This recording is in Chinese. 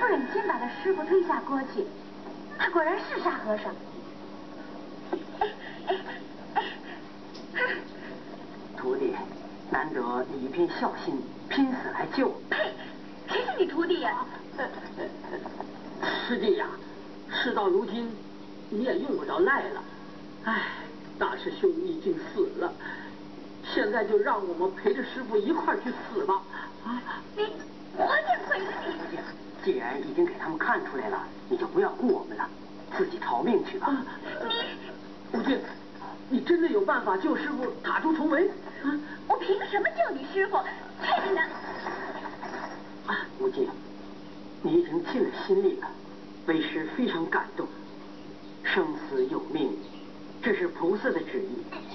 不忍心把他师傅推下锅去。他果然是沙和尚。 徒弟，难得你一片孝心，拼死来救我。 呸！谁是你徒弟呀？ 师弟呀，事到如今，你也用不着赖了。唉，大师兄已经死了，现在就让我们陪着师傅一块儿去死吧。啊！ 你，活见鬼了你！ 既然已经给他们看出来了，你就不要顾我们了，自己逃命去吧。 吴俊，你真的有办法救师傅打出重围？ 啊！我凭什么救你师傅？去你的！ 无忌，你已经尽了心力了，为师非常感动。生死有命，这是菩萨的旨意，